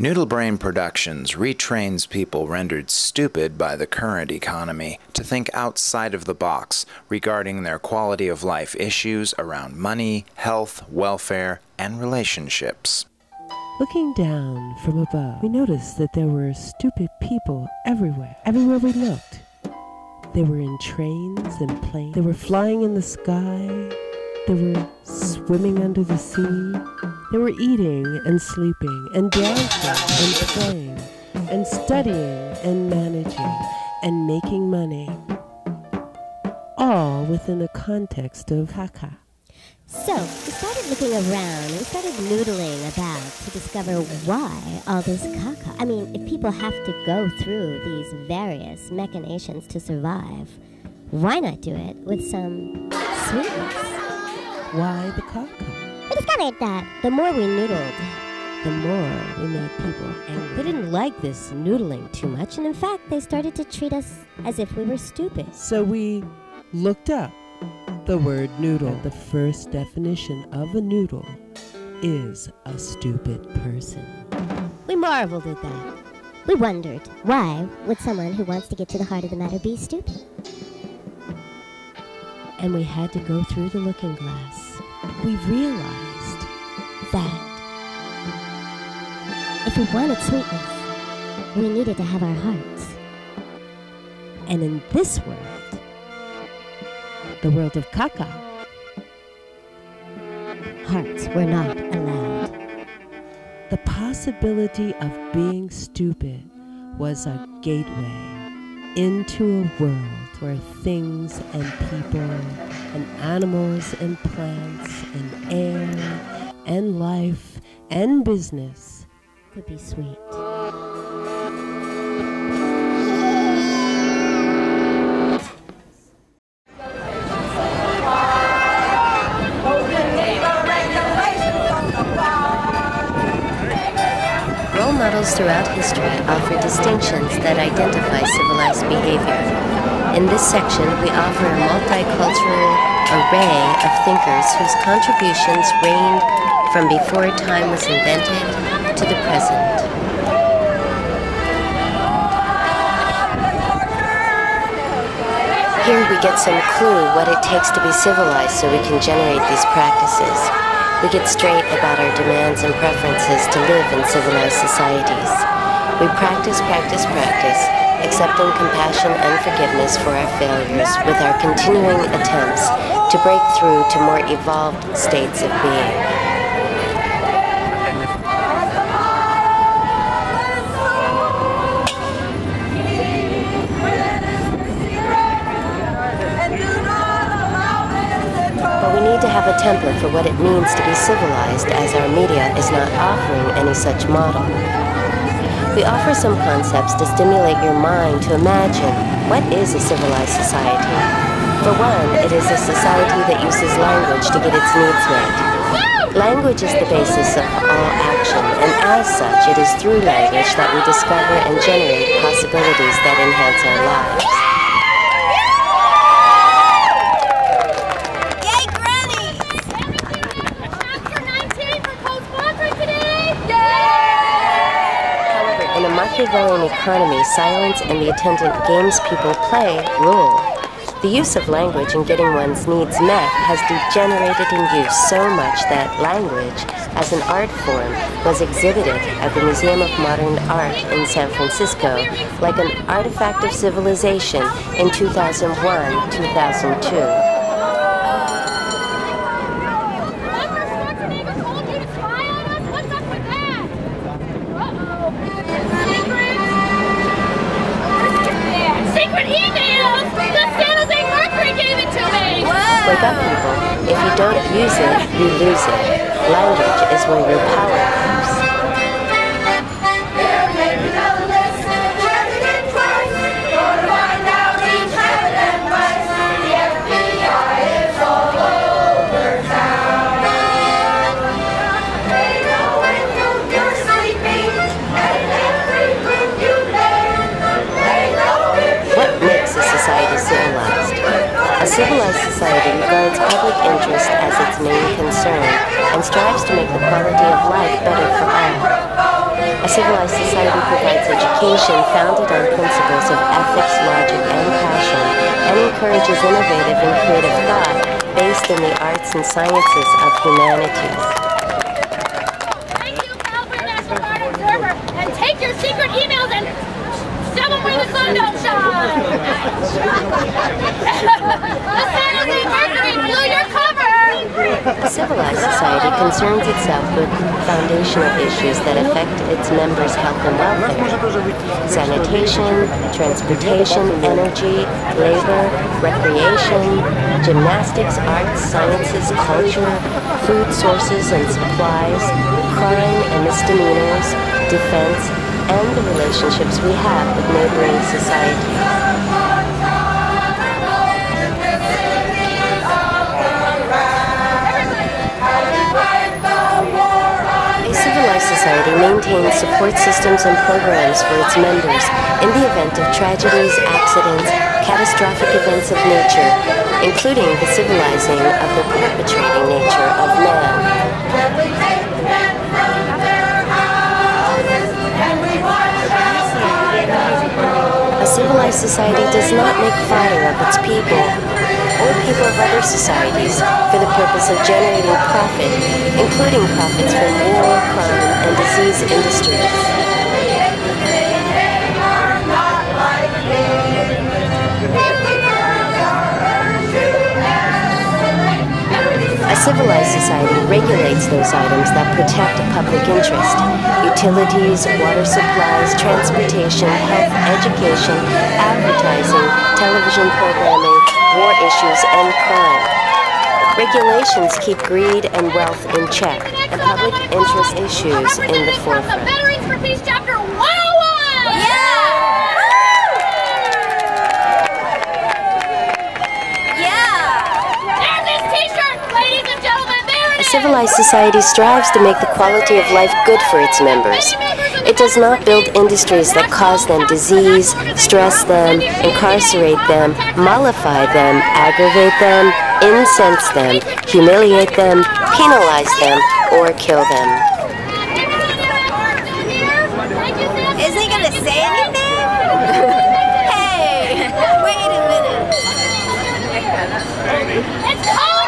Noodle Brain Productions retrains people rendered stupid by the current economy to think outside of the box regarding their quality of life issues around money, health, welfare, and relationships. Looking down from above, we noticed that there were stupid people everywhere. Everywhere we looked. They were in trains and planes. They were flying in the sky. They were swimming under the sea. They were eating and sleeping and dancing and playing and studying and managing and making money. All within the context of caca. So, we started looking around and we started noodling about to discover why all this caca. I mean, if people have to go through these various machinations to survive, why not do it with some sweetness? Why the caca? We discovered that the more we noodled, the more we made people angry. They didn't like this noodling too much, and in fact, they started to treat us as if we were stupid. So we looked up the word noodle. The first definition of a noodle is a stupid person. We marveled at that. We wondered, why would someone who wants to get to the heart of the matter be stupid? And we had to go through the looking glass. We realized that if we wanted sweetness, we needed to have our hearts. And in this world, the world of caca, hearts were not allowed. The possibility of being stupid was a gateway into a world where things and people and animals and plants and air and life and business could be sweet. Role models throughout history offer distinctions that identify civilized behavior. In this section, we offer a multicultural array of thinkers whose contributions reigned from before time was invented to the present. Here we get some clue what it takes to be civilized so we can generate these practices. We get straight about our demands and preferences to live in civilized societies. We practice, accepting compassion and forgiveness for our failures with our continuing attempts to break through to more evolved states of being. But we need to have a template for what it means to be civilized, as our media is not offering any such model. We offer some concepts to stimulate your mind to imagine what is a civilized society. For one, it is a society that uses language to get its needs met. Language is the basis of all action, and as such, it is through language that we discover and generate possibilities that enhance our lives. In a Machiavellian economy, silence and the attendant games people play rule. The use of language in getting one's needs met has degenerated in use so much that language, as an art form, was exhibited at the Museum of Modern Art in San Francisco like an artifact of civilization in 2001-2002. Wake up, people. If you don't use it, you lose it. Language is where your power lives. What makes a society civilized? A civilized society regards public interest as its main concern and strives to make the quality of life better for all. A civilized society provides education founded on principles of ethics, logic, and passion, and encourages innovative and creative thought based in the arts and sciences of humanities. Thank you, California National Guard Observer, and take your secret emails and shove them where the sun don't shine. The Saturday Mercury blew your cover. A civilized society concerns itself with foundational issues that affect its members' health and welfare. Sanitation, transportation, energy, labor, recreation, gymnastics, arts, sciences, culture, food sources and supplies, crime and misdemeanors, defense, and the relationships we have with neighboring societies. Society maintains support systems and programs for its members in the event of tragedies, accidents, catastrophic events of nature, including the civilizing of the perpetrating nature of man. A civilized society does not make fodder of its people or people of other societies for the purpose of generating profit, including profits from war, crime, and disease industries. A civilized society regulates those items that protect a public interest: utilities, water supplies, transportation, health, education, advertising, television programming, war issues, and crime. Regulations keep greed and wealth in check, and public interest issues in the forefront. Veterans for Peace Chapter 101! A civilized society strives to make the quality of life good for its members. It does not build industries that cause them disease, stress them, incarcerate them, mollify them, aggravate them, incense them, humiliate them, penalize them, or kill them. Isn't he gonna say anything? Hey, wait a minute. It's over!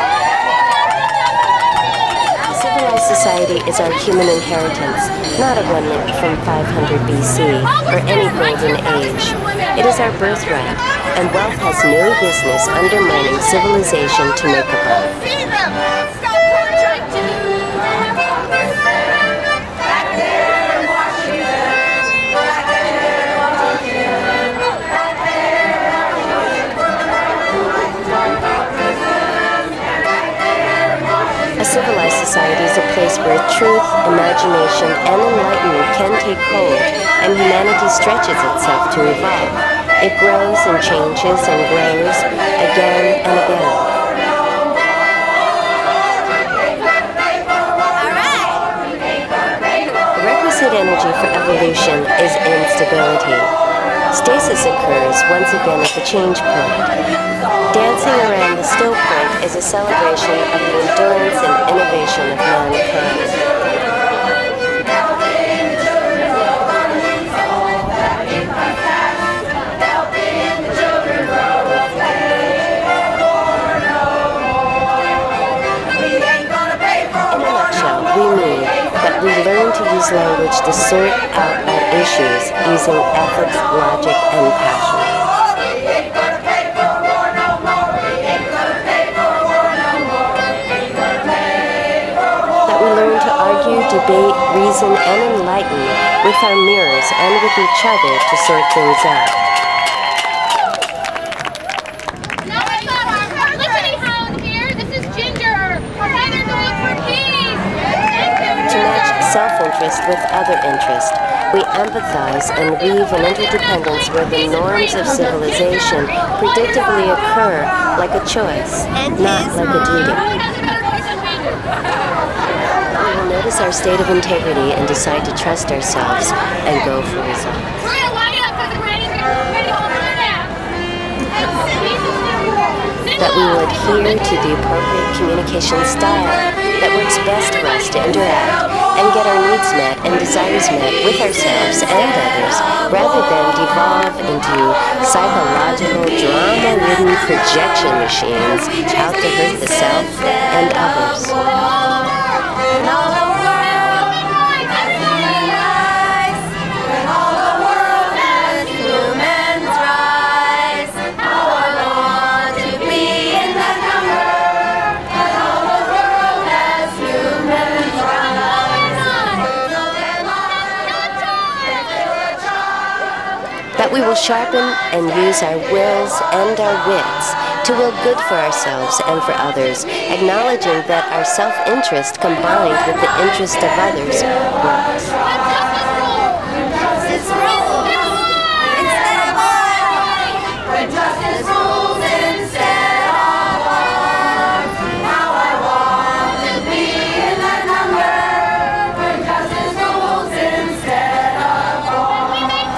Civilized society is our human inheritance, not a remnant from 500 BC or any golden age. It is our birthright, and wealth has no business undermining civilization to make above. A civilized society is a place where truth, imagination, and enlightenment can take hold, and humanity stretches itself to evolve. It grows and changes and grows again and again. The requisite energy for evolution is instability. Stasis occurs once again at the change point. Dancing around the still point is a celebration of the endurance and innovation of mankind. In a nutshell, we mean that we learn to use language to sort out our issues using ethics, logic, and passion. That we learn to argue, debate, reason, and enlighten with our mirrors and with each other to sort things out. Now we've got our listening hound here. This is Ginger, our feather dog for peace. To match self-interest with other interest, we empathize and weave an interdependence where the norms of civilization predictably occur like a choice, not like a duty. We will notice our state of integrity and decide to trust ourselves and go for results. We're going to line up because we're ready to hold on now. that we will adhere to the appropriate communication style that works best for us to interact and get our needs met and desires met with ourselves and others, rather than devolve into psychological, drama-ridden projection machines out to hurt the self and others. That we will sharpen and use our wills and our wits to will good for ourselves and for others, acknowledging that our self-interest combined with the interest of others works. Justice rules instead of war. When justice rules instead of war. How I want to be in that number. When justice rules instead of war.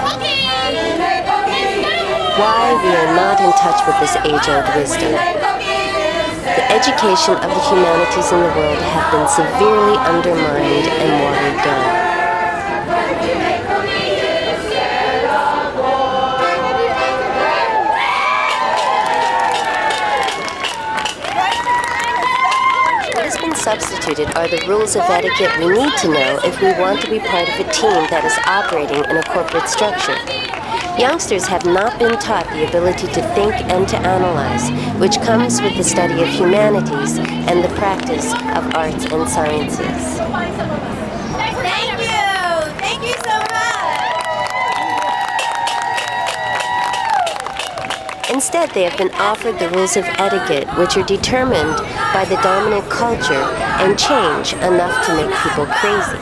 Why we are not in touch with this age-old wisdom. The education of the humanities in the world have been severely undermined and watered down. What has been substituted are the rules of etiquette we need to know if we want to be part of a team that is operating in a corporate structure. Youngsters have not been taught the ability to think and to analyze, which comes with the study of humanities and the practice of arts and sciences. Thank you! Thank you so much! Instead, they have been offered the rules of etiquette, which are determined by the dominant culture and change enough to make people crazy.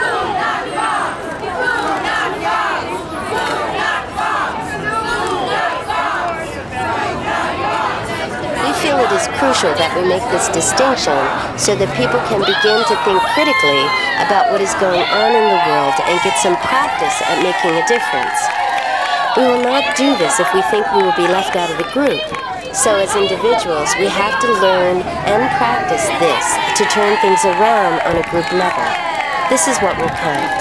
It is crucial that we make this distinction so that people can begin to think critically about what is going on in the world and get some practice at making a difference. We will not do this if we think we will be left out of the group. So as individuals, we have to learn and practice this to turn things around on a group level. This is what will count.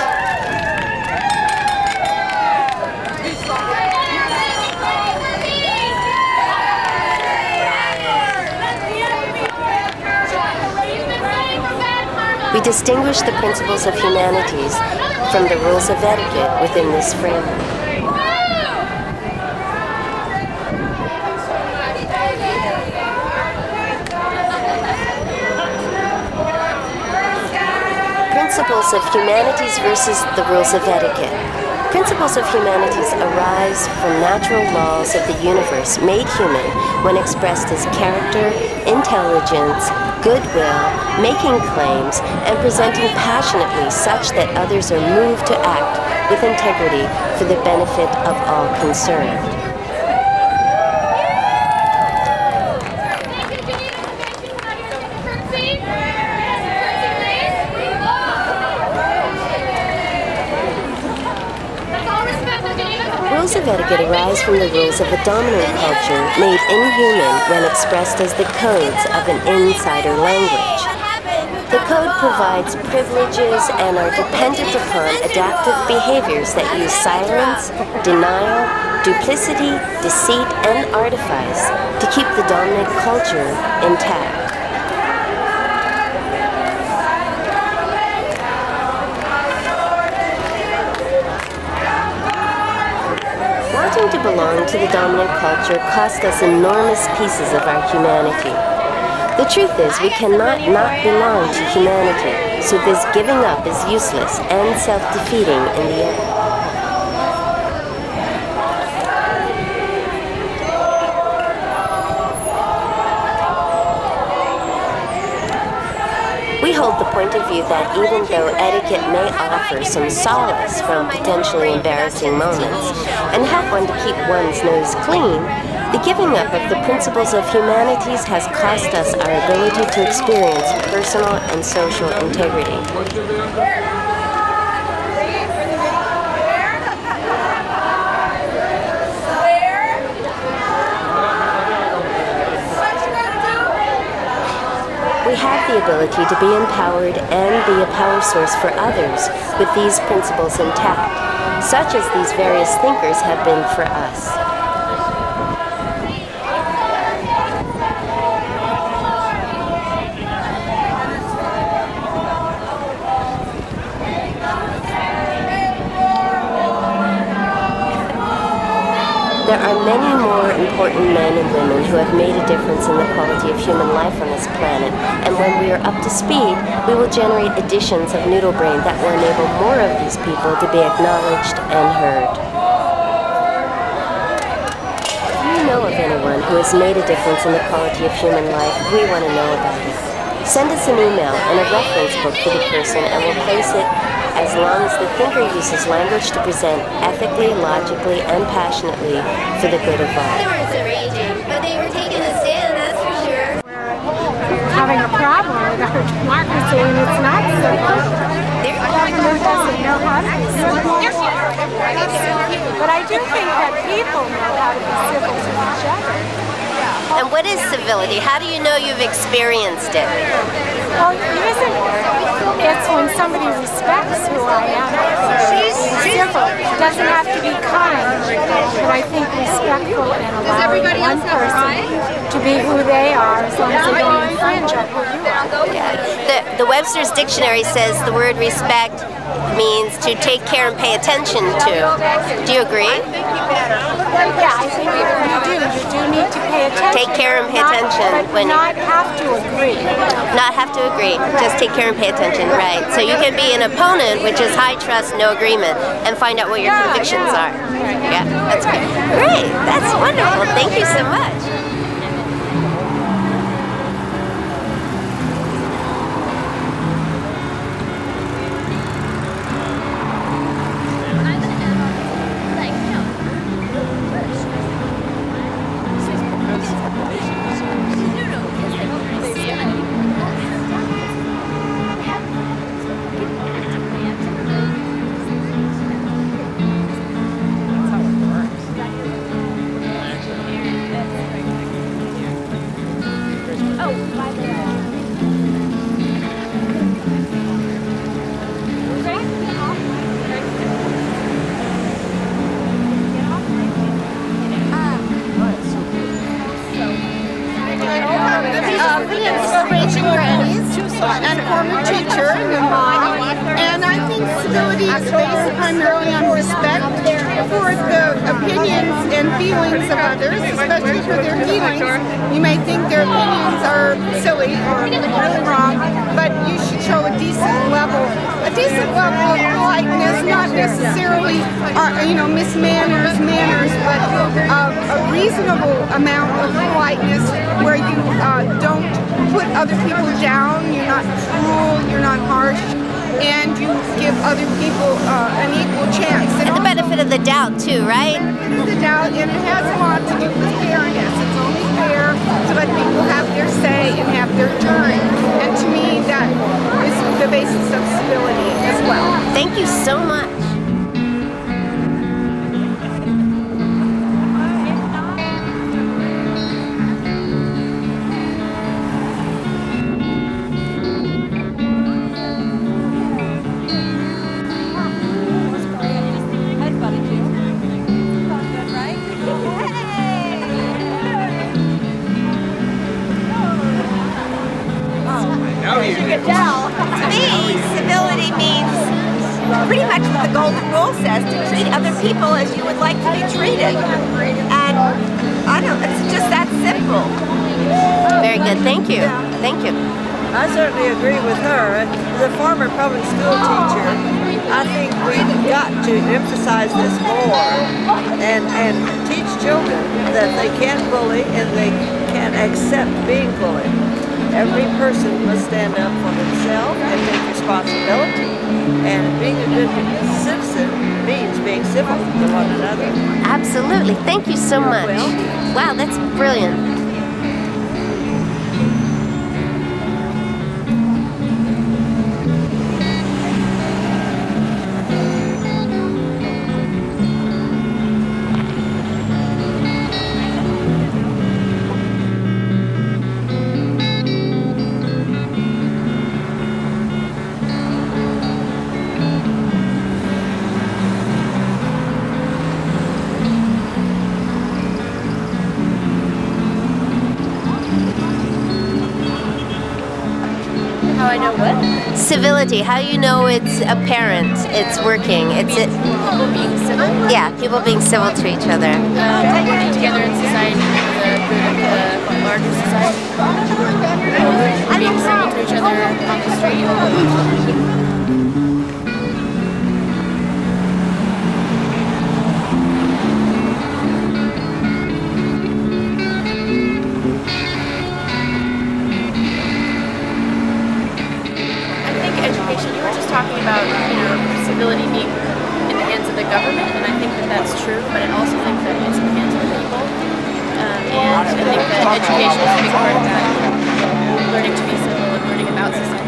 We distinguish the principles of humanities from the rules of etiquette within this framework. Principles of humanities versus the rules of etiquette. Principles of humanities arise from natural laws of the universe made human when expressed as character, intelligence, goodwill, making claims, and presenting passionately such that others are moved to act with integrity for the benefit of all concerned. Rules of etiquette arise from the rules of a dominant culture made inhuman when expressed as the codes of an insider language. The code provides privileges and are dependent upon adaptive behaviors that use silence, denial, duplicity, deceit, and artifice to keep the dominant culture intact. Wanting to belong to the dominant culture cost us enormous pieces of our humanity. The truth is, we cannot not belong to humanity, so this giving up is useless and self-defeating in the end. We hold the point of view that even though etiquette may offer some solace from potentially embarrassing moments and help one to keep one's nose clean, the giving up of the principles of humanities has cost us our ability to experience personal and social integrity. the ability to be empowered and be a power source for others with these principles intact, such as these various thinkers have been for us. There are many more important men and women who have made a difference in the quality of human life on this planet, and when we are up to speed, we will generate editions of Noodle Brain that will enable more of these people to be acknowledged and heard. If you know of anyone who has made a difference in the quality of human life, we want to know about it. Send us an email and a reference book for the person, and we'll place it as long as the thinker uses language to present ethically, logically, and passionately for the good of all. They weren't raging, but they were taking a stand, that's for sure. Having a problem with our democracy, and it's not simple. The government doesn't know how to be civil. But I do think that people know how to be civil to each other. And what is civility? How do you know you've experienced it? Well, it's when somebody respects who I am. Civil. It doesn't have to be kind, but I think respectful and allowing one person to be who they are as long as they don't infringe on who you are. Yeah. The Webster's Dictionary says the word respect means to take care and pay attention to. Do you agree? Yeah, I think you do. You do need to pay attention. Take care and pay attention. But not have to agree. Not have to agree. Just take care and pay attention. Right. So you can be an opponent, which is high trust, no agreement, and find out what your convictions are. Yeah, that's great. Great. That's wonderful. Thank you so much. And a former teacher, and I think civility is based primarily on respect for the opinions and feelings of others, especially for their feelings. You may think their opinions are silly or really wrong, but you should show a decent level of politeness, not necessarily, manners, but a reasonable amount of politeness where you don't put other people down, you're not cruel, you're not harsh, and you give other people an equal chance. And the benefit of the doubt too, right? The benefit of the doubt, and it has a lot to do with fairness. It's only fair to let people have their say and have their turn. And to me, that is the basis of civility as well. Thank you so much. To me, civility means pretty much what the Golden Rule says, to treat other people as you would like to be treated. And I don't, it's just that simple. Very good. Thank you. Thank you. I certainly agree with her. As a former public school teacher, I think we've got to emphasize this more and teach children that they can't bully and they can't accept being bullied. Every person must stand up for themselves and take responsibility. And being a good citizen means being civil to one another. Absolutely. Thank you so much. Wow, that's brilliant. How I know what? Civility. How you know it's apparent, it's working. People being civil? Yeah, people being civil to each other. Working together in society for the good of the larger society. Being civil to each other on the street. Talking about, civility being in the hands of the government, and I think that that's true, but I also think that it's in the hands of the people, and I think that education is a big part of that, learning to be civil and learning about society.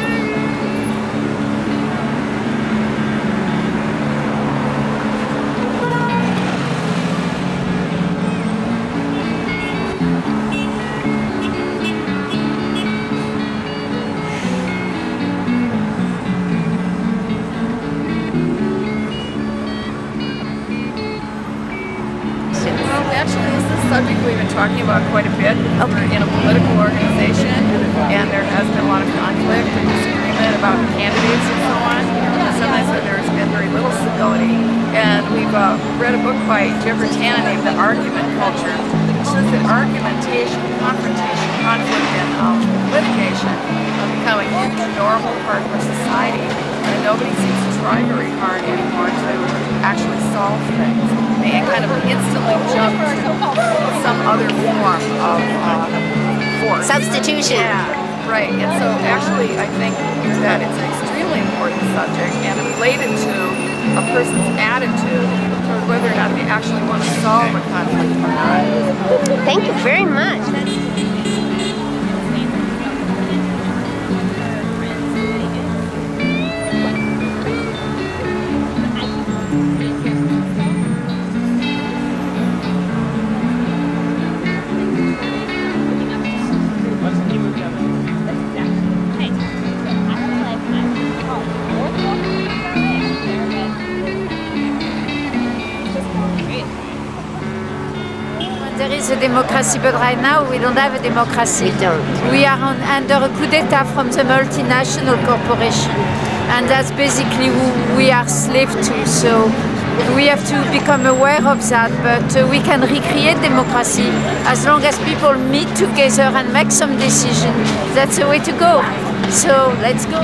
Subject we've been talking about quite a bit. We're in a political organization, and there has been a lot of conflict and disagreement about candidates and so on. Sometimes there's been very little civility. And we've read a book by Jeffrey Tanner named The Argument Culture, which says that argumentation, confrontation, conflict, and litigation have become a huge normal part of our society. And nobody seems to try very hard anymore to actually solve things. They kind of instantly jump to some other form of force. Substitution. Yeah, right. And so actually I think that it's an extremely important subject and related to a person's attitude toward whether or not they actually want to solve a conflict or not. Thank you very much. There is a democracy, but right now we don't have a democracy. We don't. We are under a coup d'etat from the multinational corporation, and that's basically who we are slave to. So we have to become aware of that, but we can recreate democracy as long as people meet together and make some decision. That's the way to go. So let's go.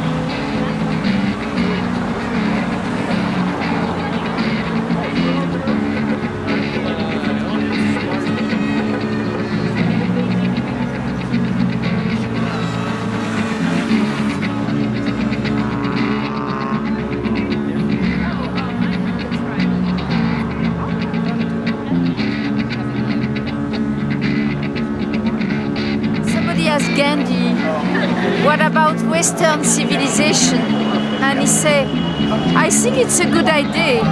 Gandhi, what about Western civilization? And he said, I think it's a good idea.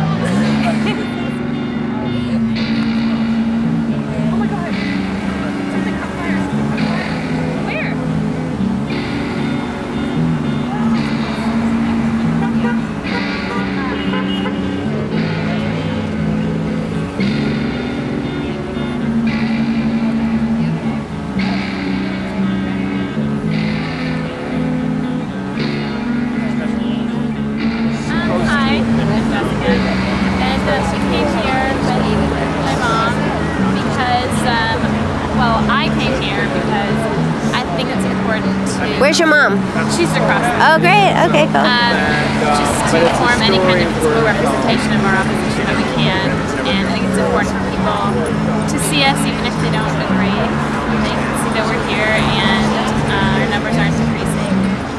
Where's your mom? She's across. Oh, great. Okay, cool. Just to form any kind of physical representation of our opposition that we can. And I think it's important for people to see us, even if they don't agree. They can see that we're here and our numbers aren't decreasing.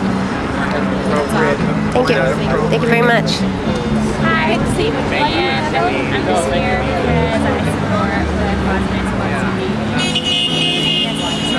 Thank you. Thank you very much. Hi, good to see you. And I'm just here because I support the cause of Support TV.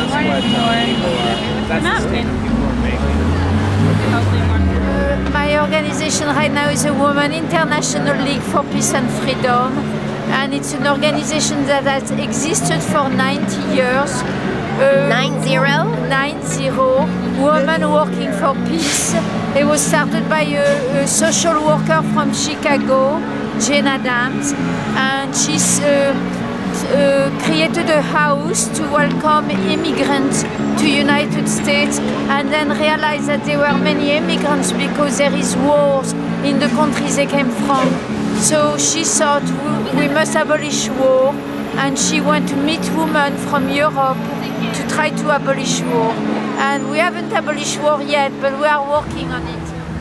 Come out and hopefully more. My organization right now is a Women International League for Peace and Freedom, and it's an organization that has existed for 90 years. 90? 90. Women working for peace. It was started by a social worker from Chicago, Jane Addams, and she's created a house to welcome immigrants to United States, and then realized that there were many immigrants because there is wars in the countries they came from. So she thought we must abolish war, and she went to meet women from Europe to try to abolish war. And we haven't abolished war yet, but we are working on it.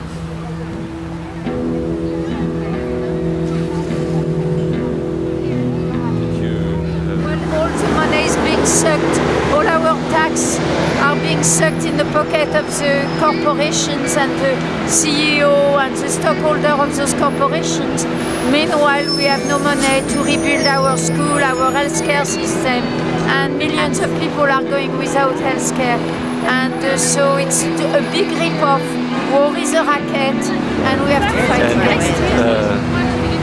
All the money is being sucked, all our tax are being sucked in the pocket of the corporations and the CEO and the stockholder of those corporations. Meanwhile, we have no money to rebuild our school, our healthcare system, and millions of people are going without healthcare. And so it's a big rip-off. War is a racket, and we have to fight against it.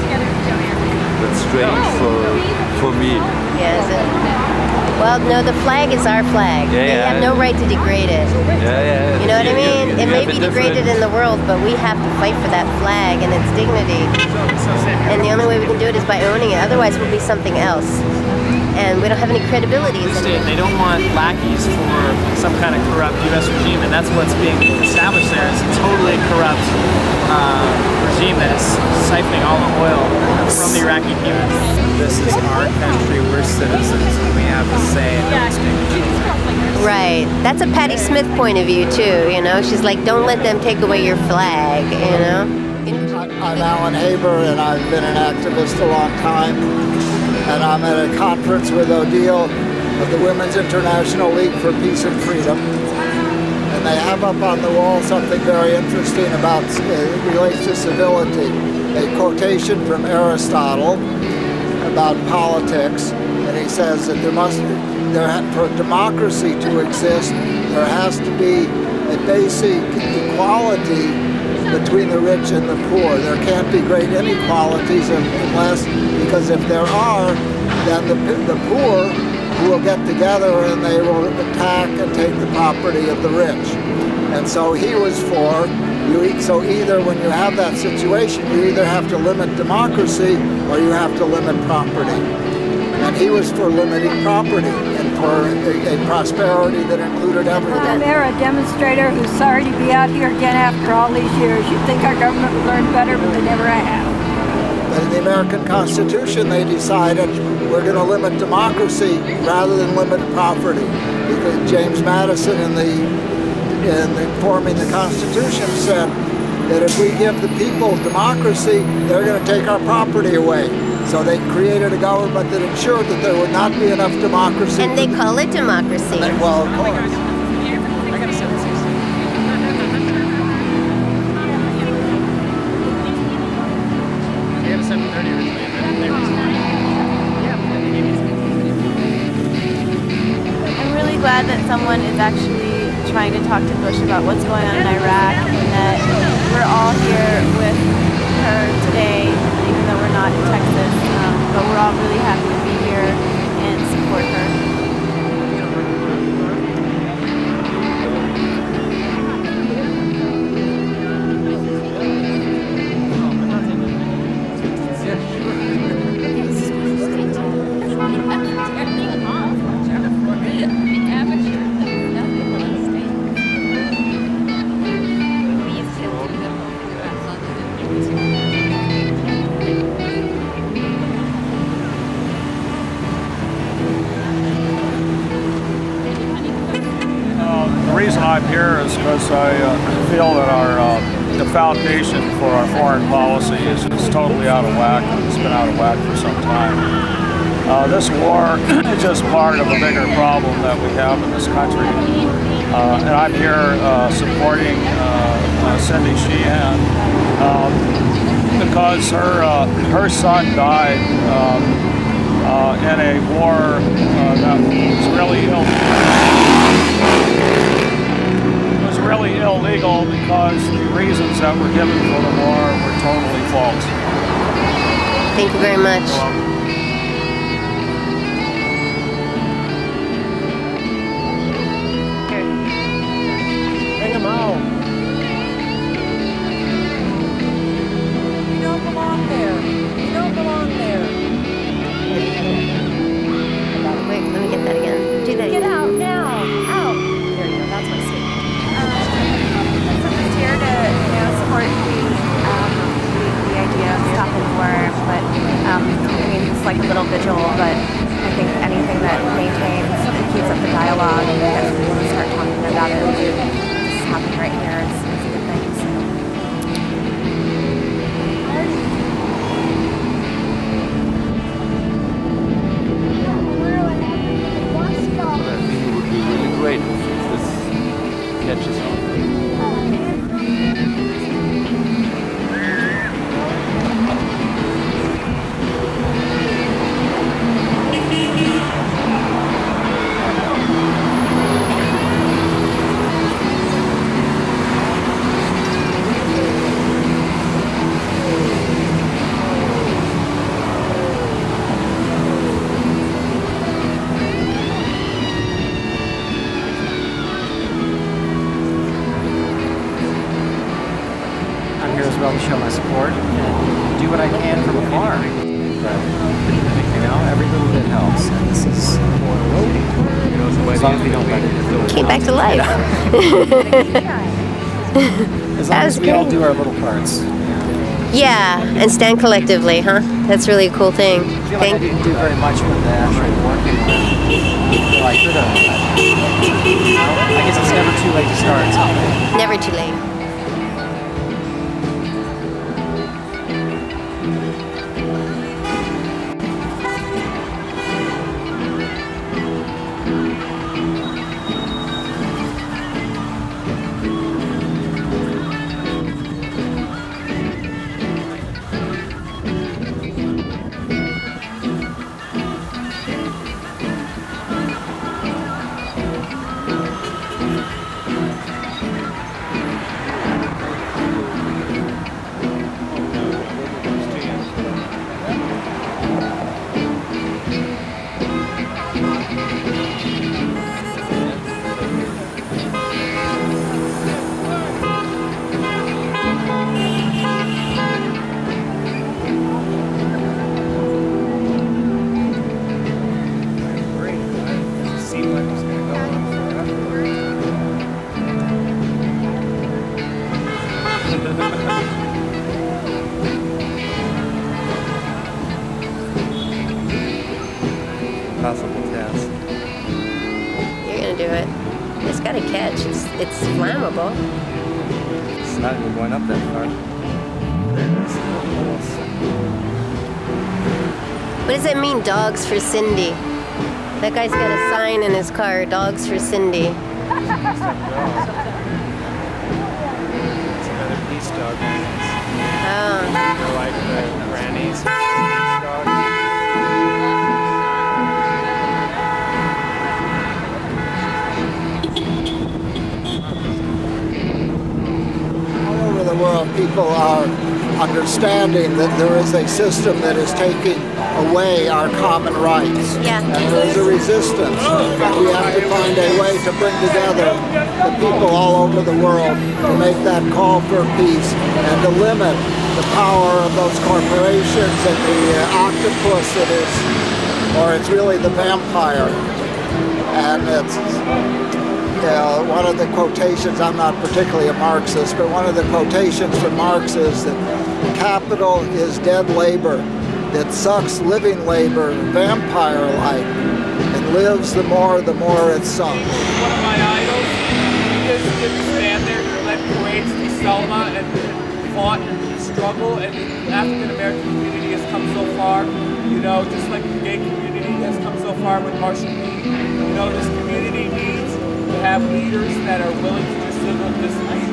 That's strange for me. Yes. Well, no, the flag is our flag. Yeah, they have no right to degrade it. Yeah. You know what I mean? It may be degraded in the world, but we have to fight for that flag and its dignity. And the only way we can do it is by owning it. Otherwise, we'll be something else. And we don't have any credibility. They don't want lackeys for some kind of corrupt U.S. regime, and that's what's being established there. It's a totally corrupt regime that is siphoning all the oil from the Iraqi people. This is our country, we're citizens, and we have a say in it. Right. That's a Patti Smith point of view, too, you know? She's like, don't let them take away your flag, you know? I'm Alan Haber, and I've been an activist a long time. And I'm at a conference with Odile of the Women's International League for Peace and Freedom. And they have up on the wall something very interesting about it relates to civility. A quotation from Aristotle about politics, and he says that for democracy to exist, there has to be a basic equality between the rich and the poor. There can't be great inequalities unless, because if there are, then the poor will get together and they will attack and take the property of the rich. And so he was for, so either when you have that situation, you either have to limit democracy or you have to limit property. And he was for limiting property and for a prosperity that included everything. I'm a demonstrator who's sorry to be out here again after all these years. You'd think our government would learn better, but they never have. But in the American Constitution, they decided we're going to limit democracy rather than limit property. Because James Madison, in forming the Constitution, said that if we give the people democracy, they're going to take our property away. So they created a government that ensured that there would not be enough democracy. And they call it democracy. Well, of course. I'm really glad that someone is actually trying to talk to Bush about what's going on in Iraq, and that we're all here with her today, even though we're not in Texas, but we're all really happy to be here and support her. The reason I'm here is because I feel that the foundation for our foreign policy is totally out of whack, and it's been out of whack for some time. This war is just part of a bigger problem that we have in this country. And I'm here supporting Cindy Sheehan because her son died in a war that was really really illegal because the reasons that were given for the war were totally false. Thank you very much. Bring him out. You don't belong there. You don't belong there. as well to show my support and do what I can from afar. But, you know, every little bit helps, and this is as long as we don't let it Came back to life. as long as we all do our little parts. Yeah, and stand collectively, huh? That's really a cool thing. I feel like I didn't do very much with the actual working one. Well, I could have. I guess it's never too late to start something. Never too late. Possible task. You're gonna do it. It's gotta catch. It's flammable. It's not even going up that far. There it is. What does that mean, dogs for Cindy? That guy's got a sign in his car, dogs for Cindy. It's another peace dog. Oh. They're like the grannies. All over the world, people are understanding that there is a system that is taking away our common rights. Yeah. And there is a resistance. And we have to find a way to bring together the people all over the world to make that call for peace and to limit the power of those corporations and the octopus that is, or it's really the vampire. And it's one of the quotations, I'm not particularly a Marxist, but one of the quotations from Marx is that capital is dead labor that sucks living labor vampire-like and lives the more it's sunk. One of my idols, he just didn't stand there and led parades to Selma and fought and struggled, and the African-American community has come so far, you know, just like the gay community has come so far with Marshall P. You know, this community needs to have leaders that are willing to just live with this idea.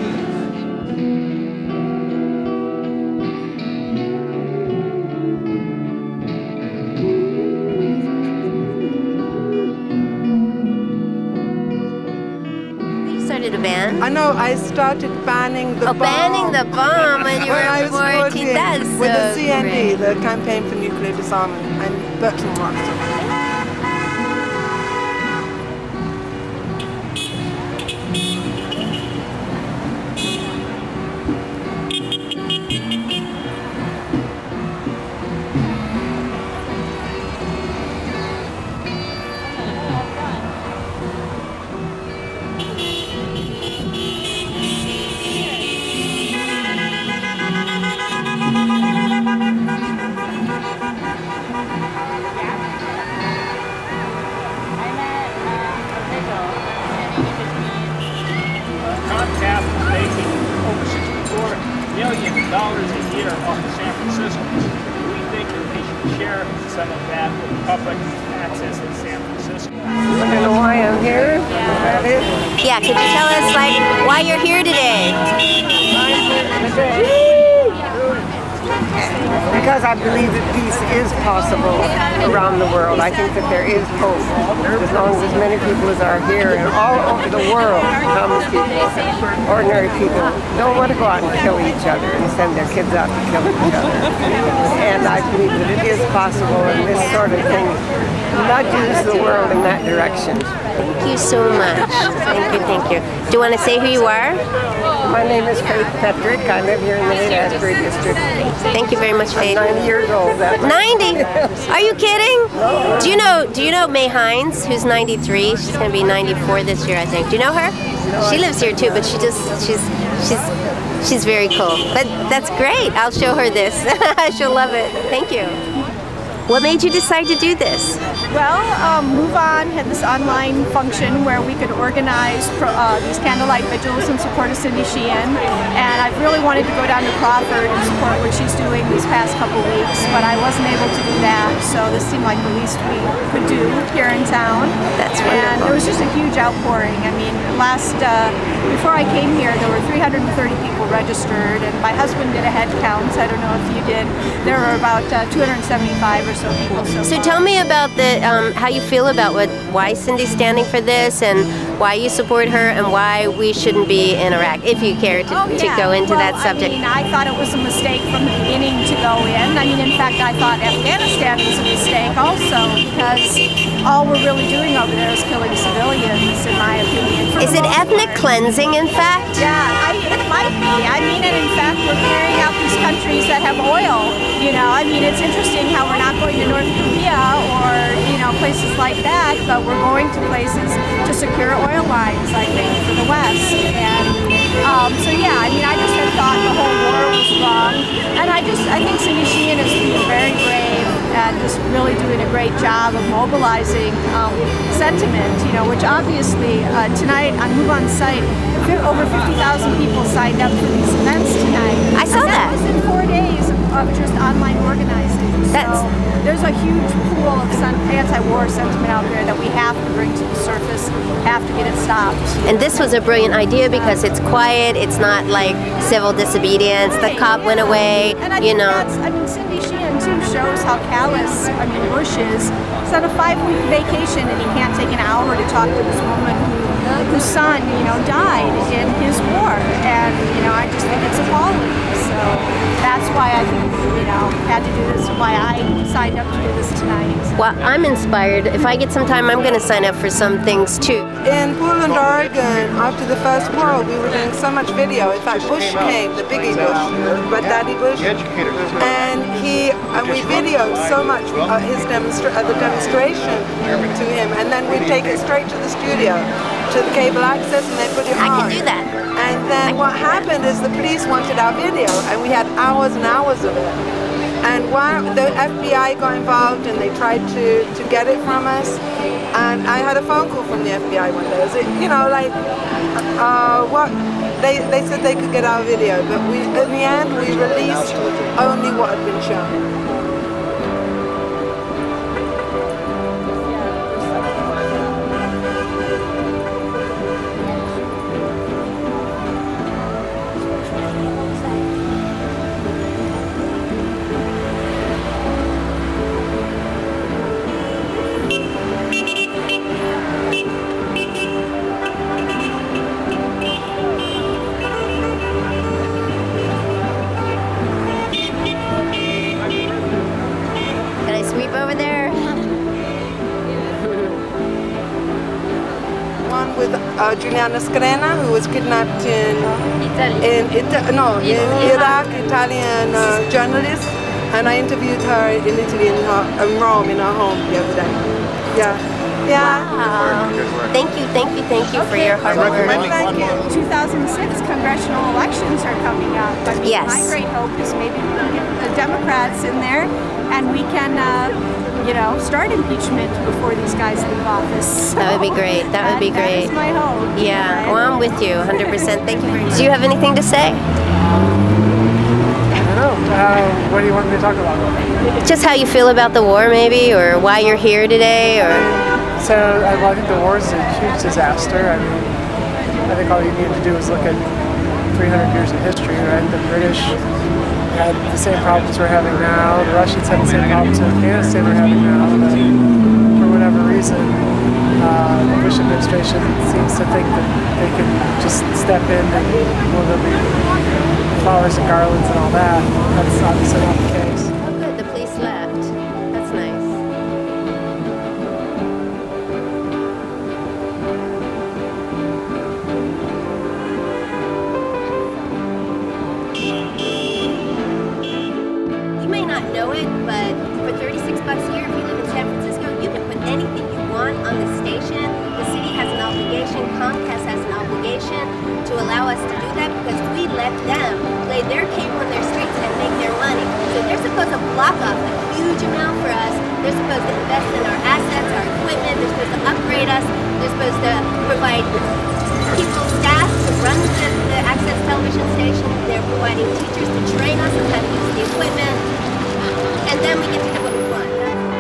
A band? I know, I started banning the bomb. Banning the bomb when you were 14. That's so with the CND, great. the Campaign for Nuclear Disarmament, and Bertrand Russell. Comcast is making over $64 million a year off of San Francisco. We think that they should share some of that with public access in San Francisco. I don't know why I'm here. Is that it? Yeah, could you tell us, like, why you're here today? Because I believe that peace is possible around the world. I think that there is hope. As long as many people as are here and all over the world, common people, ordinary people, don't want to go out and kill each other and send their kids out to kill each other. And I believe that it is possible, and this sort of thing nudges the world in that direction. Thank you so much. Thank you, thank you. Do you want to say who you are? My name is Faith Petrick. I live here in the Haight-Ashbury district. Thank you very much, Faith. I'm 90 years old. 90? Are you kidding? Do you know May Hines, who's 93? She's going to be 94 this year, I think. Do you know her? She lives here too, but she's very cool. But that's great. I'll show her this. She'll love it. Thank you. What made you decide to do this? Well, Move On had this online function where we could organize these candlelight vigils in support of Cindy Sheehan, and I've really wanted to go down to Crawford and support what she's doing these past couple weeks, but I wasn't able to do that, so this seemed like the least we could do here in town. That's wonderful. And there was just a huge outpouring. I mean, before I came here, there were 330 people registered, and my husband did a head count, so I don't know if you did. There were about 275 or so people So tell me about how you feel about why Cindy's standing for this, and why you support her, and why we shouldn't be in Iraq, if you care to go into that subject. I mean, I thought it was a mistake from the beginning to go in. I mean, in fact, I thought Afghanistan was a mistake also, because all we're really doing over there is killing civilians, in my opinion. Is it ethnic cleansing, in fact? Yeah, it might be. I mean, and in fact, we're clearing out these countries that have oil. You know, I mean, it's interesting how we're not going to North Korea or, you know, places like that, but we're going to places to secure oil lines, I think, for the West. And so yeah, I mean, I just had thought the whole war was wrong, and I think Cindy Sheehan is being very brave and just really doing a great job of mobilizing sentiment, you know, which obviously tonight on Move On site, over 50,000 people signed up for these events tonight. I saw that. That was in 4 days of just online organizing. So there's a huge pool of anti-war sentiment out there that we have to bring to the surface, have to get it stopped. And this was a brilliant idea because it's quiet, it's not like civil disobedience, the cop went away, and I think I mean, Cindy Sheehan too shows how callous, I mean, Bush is. He's on a 5-week vacation and he can't take an hour to talk to this woman whose son, you know, died in his war. And, you know, I just think it's appalling. So that's why I think, you know, had to do this, why I signed up to do this tonight. Well, I'm inspired. If I get some time, I'm going to sign up for some things too. In Portland, Oregon, after the First World, we were doing so much video. In fact, Bush came, the biggie Bush, but Daddy Bush, and we videoed so much the demonstration to him, and then we take it straight to the studio, to the cable access, and they put it on. I can do that. And then what happened is the police wanted our video, and we had hours and hours of it. And the FBI got involved, and they tried to get it from us. And I had a phone call from the FBI one day. You know, like, they said they could get our video, but in the end, we released only what had been shown. Juliana Scarena, who was kidnapped in Iraq, Italian journalist, and I interviewed her in Italy, in Rome, in her home the other day. Yeah. Wow. Thank you for your hard work. Thank you. 2006 congressional elections are coming up. I mean, yes. My great hope is maybe we can get the Democrats in there, and we can you know, start impeachment before these guys leave office. So that would be great. That would be great. That is my hope. Yeah. Well, I'm with you 100%. Thank you very much. Do you have anything to say? I don't know. What do you want me to talk about? Just how you feel about the war, maybe, or why you're here today, or. So, well, I think the war is a huge disaster. I mean, I think all you need to do is look at 300 years of history, right? The British had the same problems we're having now. The Russians had the same problems in Afghanistan we're having now. But for whatever reason, the Bush administration seems to think that they can just step in and there'll be flowers and garlands and all that. That's obviously not the case. Oh good, the police left. That's nice. it, but for 36 bucks a year, if you live in San Francisco, you can put anything you want on the station. The city has an obligation, Comcast has an obligation to allow us to do that because we let them play their cable in their streets and make their money. So they're supposed to block off a huge amount for us. They're supposed to invest in our assets, our equipment. They're supposed to upgrade us. They're supposed to provide people, staff to run the Access television station. They're providing teachers to train us on how to use the equipment. And then we get to do what we want.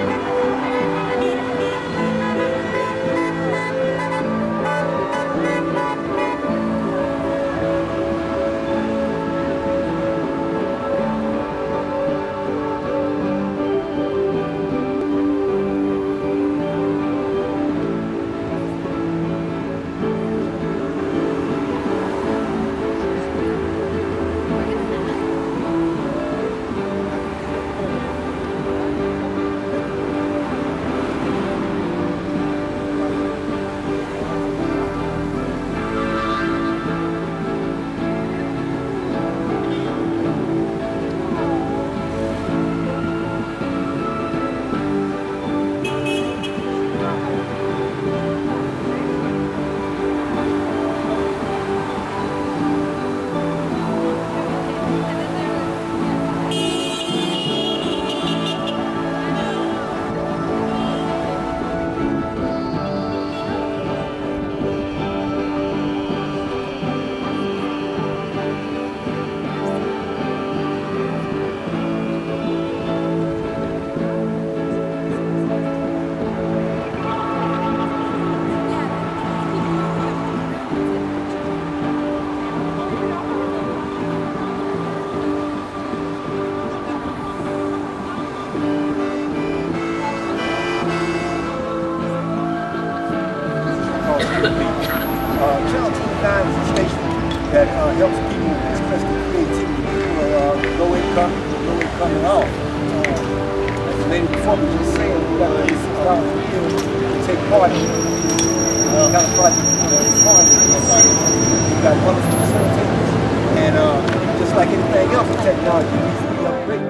Channel 29 is a station that helps people express their creativity. People are low income and all. As the lady before me just said, we got $36 a year to take part in the kind of project it's hard. We got wonderful facilitators, and just like anything else in technology, it needs to be upgraded.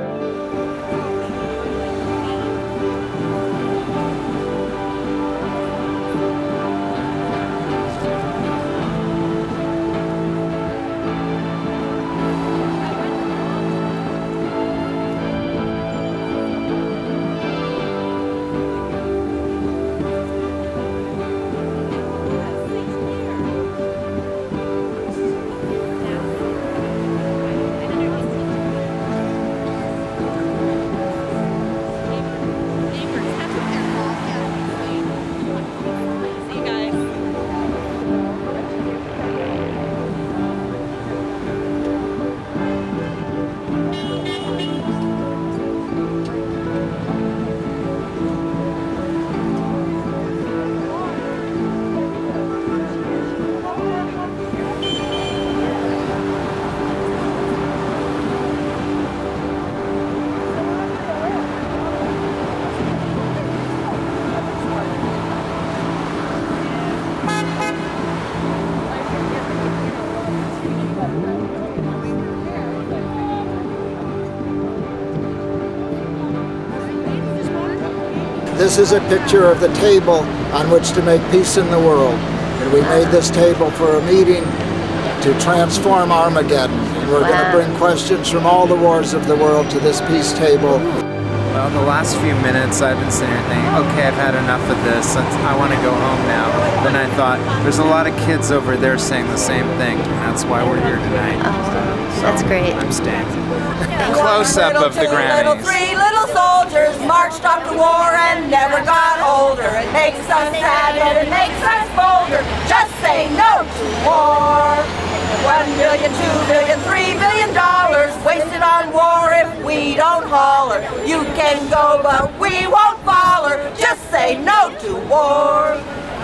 This is a picture of the table on which to make peace in the world. And we made this table for a meeting to transform Armageddon. And we're going to bring questions from all the wars of the world to this peace table. Well, the last few minutes I've been sitting here thinking, okay, I've had enough of this. I want to go home now. Then I thought, there's a lot of kids over there saying the same thing, and that's why we're here tonight. Oh, that's great. I'm staying. Close up of the grannies. Three little soldiers marched off to war and never got older. It makes us sad, but it makes us bolder. Just say no to war. $1 billion, $2 billion, $3 billion wasted on war if we don't holler. You can go, but we won't follow. Just say no to war.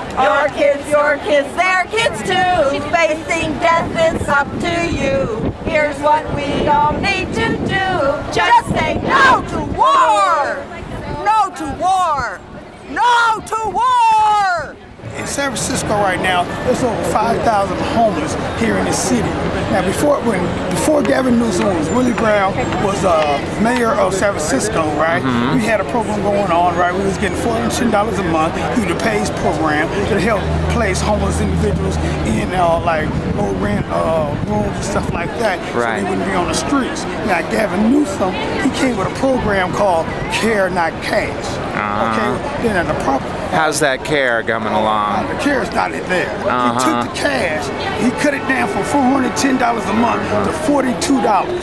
Your kids, their kids too. Facing death, it's up to you. Here's what we all need to do. Just say no to war. No to war. No to war. San Francisco right now, there's over 5,000 homeless here in the city. Now, before Gavin Newsom was Willie Brown was mayor of San Francisco, right? We had a program going on, right? We was getting $410 a month through the PACE program to help place homeless individuals in like low rent rooms and stuff like that, so they wouldn't be on the streets. Now, Gavin Newsom, he came with a program called Care Not Cash. Okay, then the how's that care coming along? The care is not there. He took the cash, he cut it down from $410 a month to $42.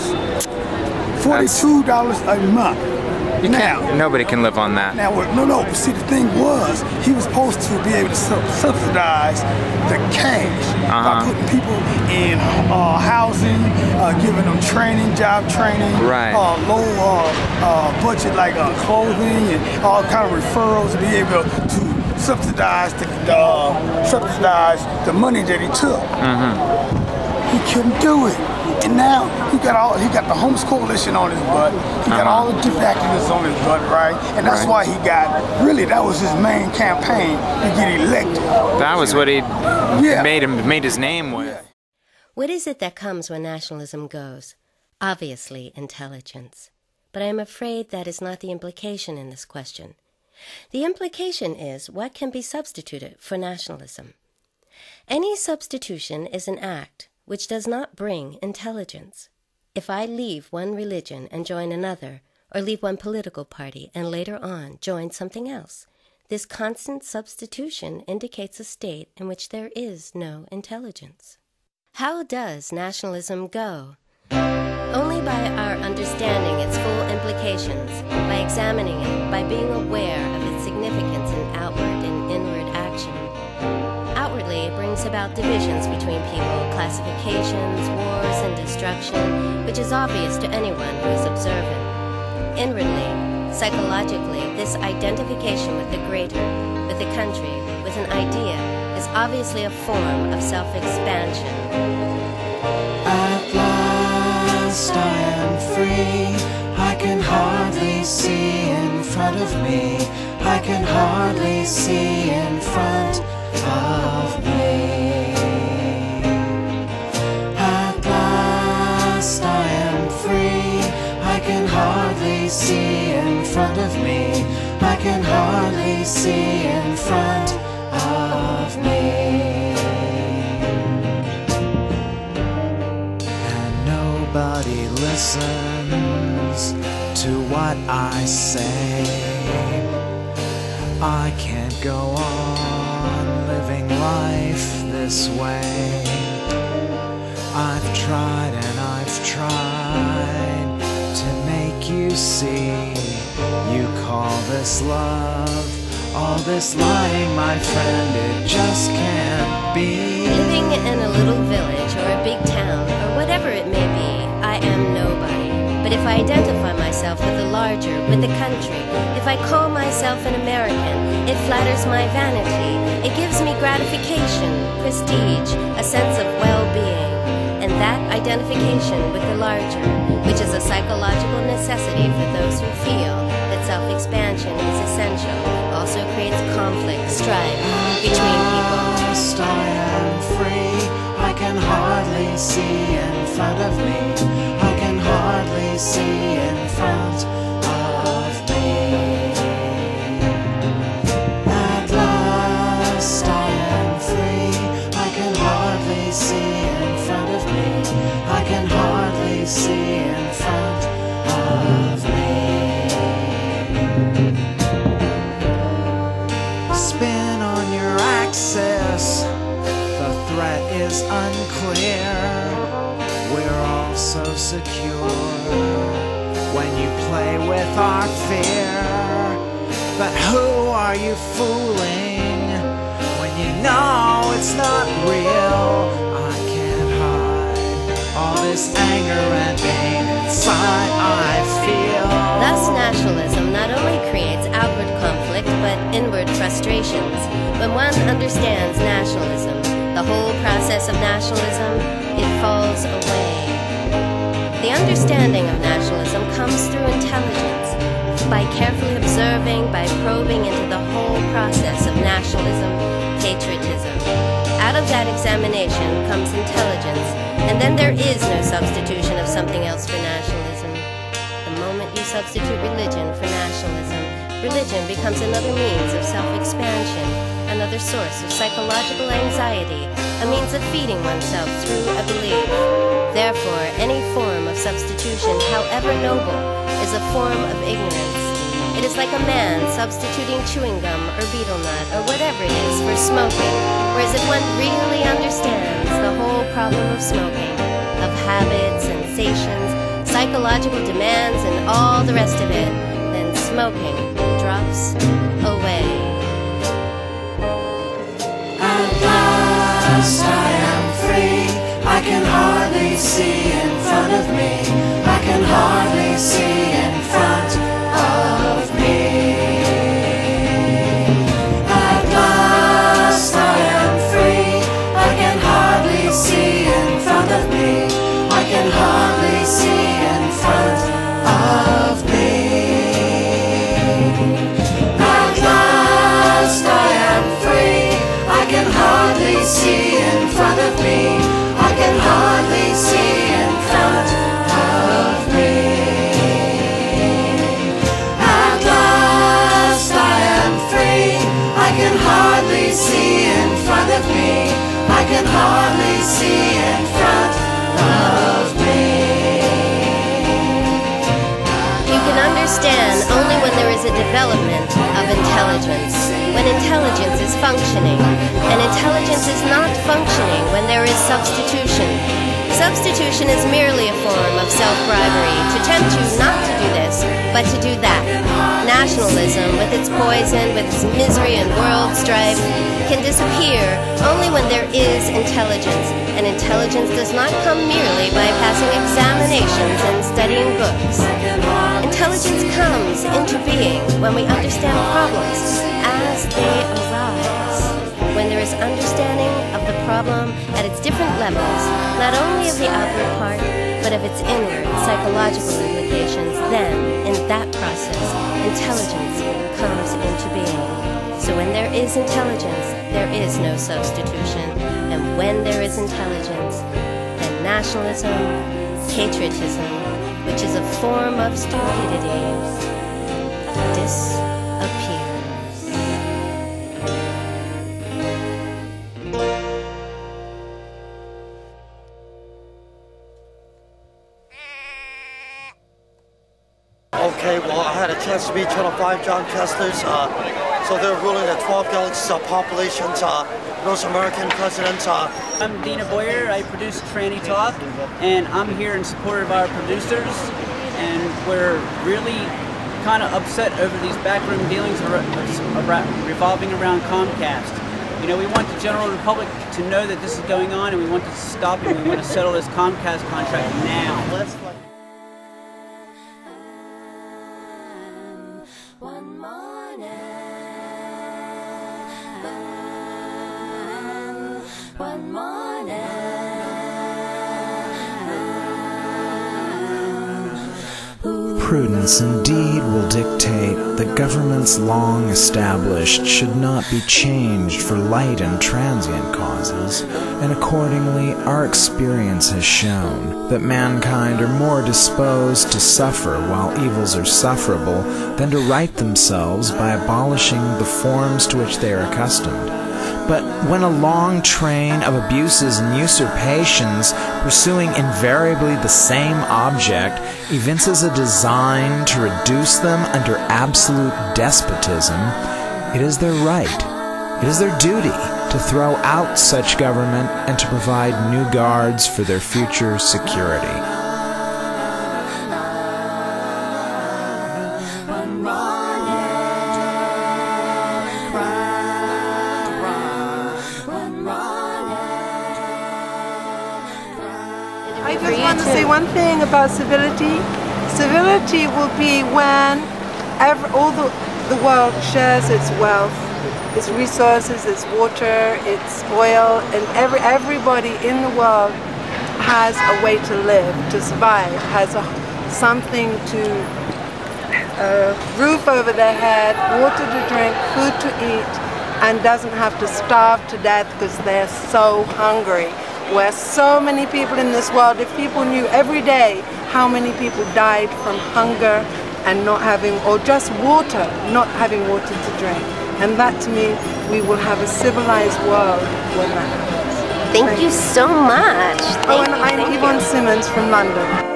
$42 a month. Nobody can live on that. Now, no. See, the thing was, he was supposed to be able to subsidize the cash by putting people in housing, giving them training, job training, low budget like clothing and all kind of referrals to be able to subsidize the money that he took. He couldn't do it. And now he got the Homeless Coalition on his butt. He got all the different activists on his butt, right? And that's why he got, that was his main campaign to get elected. That was what he made his name with. What is it that comes when nationalism goes? Obviously, intelligence. But I am afraid that is not the implication in this question. The implication is what can be substituted for nationalism. Any substitution is an act which does not bring intelligence. If I leave one religion and join another, or leave one political party and later on join something else, this constant substitution indicates a state in which there is no intelligence. How does nationalism go? Only by our understanding its full implications, by examining it, by being aware of its significance in outward and inward action. Outwardly, it brings about divisions between people, classifications, wars, and destruction, which is obvious to anyone who is observant. Inwardly, psychologically, this identification with the greater, with the country, with an idea, is obviously a form of self-expansion. At last I am free. I can hardly see in front of me. I can hardly see in front of me. At last I am free. I can hardly see in front of me. I can hardly see in front of me. And nobody listens to what I say. I can't go on living life this way. I've tried and I've tried to make you see. You call this love, all this lying, my friend, it just can't be. Living in a little village or a big town or whatever it may be, I am nobody. But if I identify myself with the larger, with the country, if I call myself an American, it flatters my vanity. It gives me gratification, prestige, a sense of well-being. And that identification with the larger, which is a psychological necessity for those who feel that self-expansion is essential, also creates conflict, strife between people. At last I am free. I can hardly see in front of me. I can hardly see in front of me. At last I am free. I can hardly see in front of me. I can hardly see in front of me. Spin on your axis. The threat is unclear. We're all so secure when you play with our fear. But who are you fooling when you know it's not real? I can't hide all this anger and pain inside I feel. Thus, nationalism not only creates outward conflict but inward frustrations. When one understands nationalism, the whole process of nationalism, it falls away. The understanding of nationalism comes through intelligence, by carefully observing, by probing into the whole process of nationalism, patriotism, out of that examination comes intelligence, and then there is no substitution of something else for nationalism. The moment you substitute religion for nationalism, religion becomes another means of self-expansion, another source of psychological anxiety, a means of feeding oneself through a belief. Therefore, any form of substitution, however noble, is a form of ignorance. It is like a man substituting chewing gum or betel nut or whatever it is for smoking, whereas if one really understands the whole problem of smoking, of habits, sensations, psychological demands, and all the rest of it, then smoking drops away. At last I am free. I can hardly see in front of me. I can hardly see in front of me. At last I am free. I can hardly see in front of me. I can hardly see in front of me. At last I am free. I can hardly see in front of me. I can hardly see in front of me. At last I am free. I can hardly see in front of me. I can hardly see in front of me. You can understand only when there is a development of intelligence, when intelligence is functioning, and intelligence is not functioning when there is substitution. Substitution is merely a form of self-bribery to tempt you not to do this, but to do that. Nationalism, with its poison, with its misery and world strife, can disappear only when there is intelligence, and intelligence does not come merely by passing examinations and studying books. Intelligence comes into being when we understand problems as they arise, when there is understanding of the problem at its different levels, not only of the outward part, but of its inward psychological implications. Then, in that process, intelligence comes into being. So when there is intelligence, there is no substitution. And when there is intelligence, then nationalism, patriotism, which is a form of stupidity, disappears. Okay, well, I had a chance to meet Channel 5 John Kessler's. So they're ruling the 12 galaxies of populations, those American presidents. I'm Dina Boyer. I produce Tranny Talk, and I'm here in support of our producers, and we're really kind of upset over these backroom dealings revolving around Comcast. You know, we want the general public to know that this is going on, and we want to stop it. We want to settle this Comcast contract now. Prudence indeed will dictate that governments long established should not be changed for light and transient causes, and accordingly our experience has shown that mankind are more disposed to suffer while evils are sufferable than to right themselves by abolishing the forms to which they are accustomed. But when a long train of abuses and usurpations, pursuing invariably the same object, evinces a design to reduce them under absolute despotism, it is their right, it is their duty to throw out such government and to provide new guards for their future security. I just want to say one thing about civility. Civility will be when all the world shares its wealth, its resources, its water, its oil, and everybody in the world has a way to live, to survive, has something to roof over their head, water to drink, food to eat, and doesn't have to starve to death because they're so hungry. Where so many people in this world, if people knew every day how many people died from hunger and not having, or just water, not having water to drink. And that to me, we will have a civilized world when that happens. Thank you so much. Oh, and I'm Yvonne Simmons from London.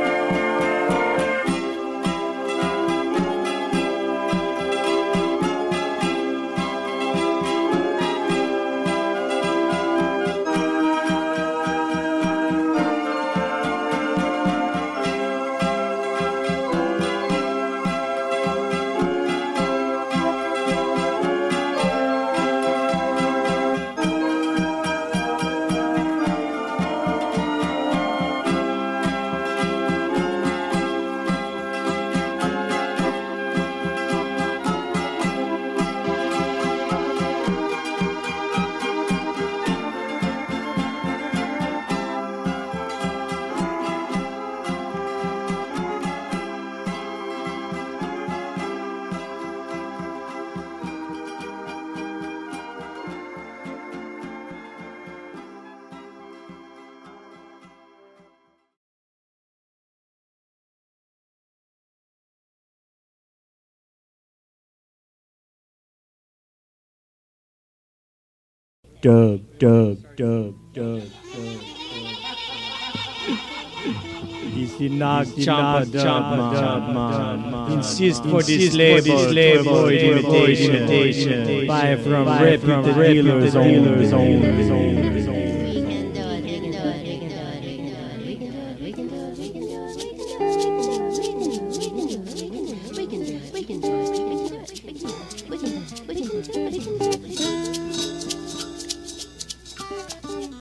Dub. Is the Nag Champa man. Insist for this label to avoid imitation. Buy from reputed dealers only. We can do it.